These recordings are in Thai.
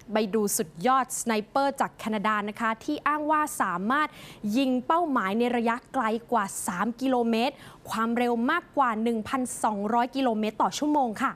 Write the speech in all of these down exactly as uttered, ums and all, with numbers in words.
ไปดูสุดยอดสไนเปอร์จากแคนาดานะคะที่อ้างว่าสามารถยิงเป้าหมายในระยะไกลกว่าสามกิโลเมตรความเร็วมากกว่า หนึ่งพันสองร้อย กิโลเมตรต่อชั่วโมงค่ะ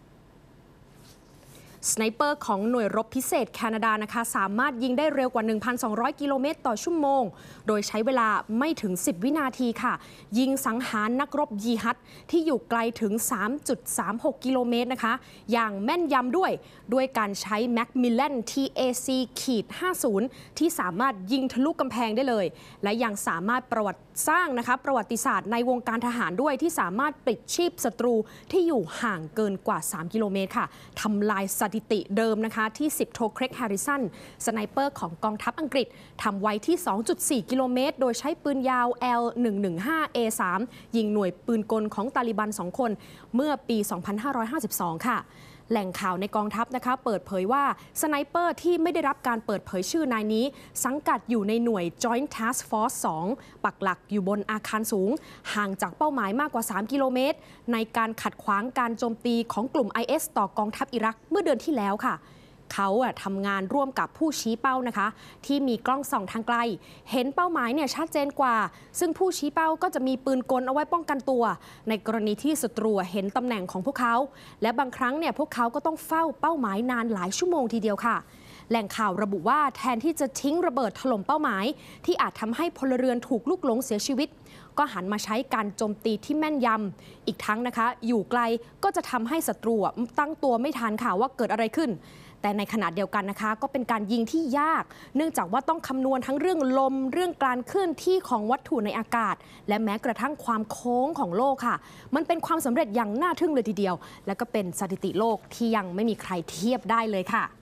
สไนเปอร์ของหน่วยรบพิเศษแคนาดานะคะสามารถยิงได้เร็วกว่า หนึ่งพันสองร้อย กิโลเมตรต่อชั่วโมงโดยใช้เวลาไม่ถึงสิบวินาทีค่ะยิงสังหารนักรบยีฮัดที่อยู่ไกลถึง สามจุดสามหก กิโลเมตรนะคะอย่างแม่นยำด้วยด้วยการใช้ Macmillan ที เอ ซี ห้าสิบ ที่สามารถยิงทะลุกำแพงได้เลยและยังสามารถประวัติสร้างนะคะประวัติศาสตร์ในวงการทหารด้วยที่สามารถปลิดชีพศัตรูที่อยู่ห่างเกินกว่า สาม กิโลเมตรค่ะทำลายสถิติเดิมนะคะที่สิบโท เครก แฮร์ริสันสไนเปอร์ของกองทัพอังกฤษทำไว้ที่ สองจุดสี่ กิโลเมตรโดยใช้ปืนยาว แอล หนึ่งหนึ่งห้า เอ สาม ยิงหน่วยปืนกลของตาลิบันสองคนเมื่อปี สองพันห้าร้อยห้าสิบสอง ค่ะแหล่งข่าวในกองทัพนะคะเปิดเผยว่าสไนเปอร์ที่ไม่ได้รับการเปิดเผยชื่อนายนี้สังกัดอยู่ในหน่วย Joint Task Force สอง ปักหลักอยู่บนอาคารสูงห่างจากเป้าหมายมากกว่า สาม กิโลเมตรในการขัดขวางการโจมตีของกลุ่ม ไอ เอส ต่อกองทัพอิรักเมื่อเดือนที่แล้วค่ะเขาอะทำงานร่วมกับผู้ชี้เป้านะคะที่มีกล้องส่องทางไกลเห็นเป้าหมายเนี่ยชัดเจนกว่าซึ่งผู้ชี้เป้าก็จะมีปืนกลเอาไว้ป้องกันตัวในกรณีที่ศัตรูเห็นตำแหน่งของพวกเขาและบางครั้งเนี่ยพวกเขาก็ต้องเฝ้าเป้าหมายนานหลายชั่วโมงทีเดียวค่ะแหล่งข่าวระบุว่าแทนที่จะทิ้งระเบิดถล่มเป้าหมายที่อาจทำให้พลเรือนถูกลูกหลงเสียชีวิตก็หันมาใช้การโจมตีที่แม่นยำอีกทั้งนะคะอยู่ไกลก็จะทำให้ศัตรูตั้งตัวไม่ทันค่ะว่าเกิดอะไรขึ้นแต่ในขณะเดียวกันนะคะก็เป็นการยิงที่ยากเนื่องจากว่าต้องคำนวณทั้งเรื่องลมเรื่องการเคลื่อนที่ของวัตถุในอากาศและแม้กระทั่งความโค้งของโลกค่ะมันเป็นความสำเร็จอย่างน่าทึ่งเลยทีเดียวและก็เป็นสถิติโลกที่ยังไม่มีใครเทียบได้เลยค่ะ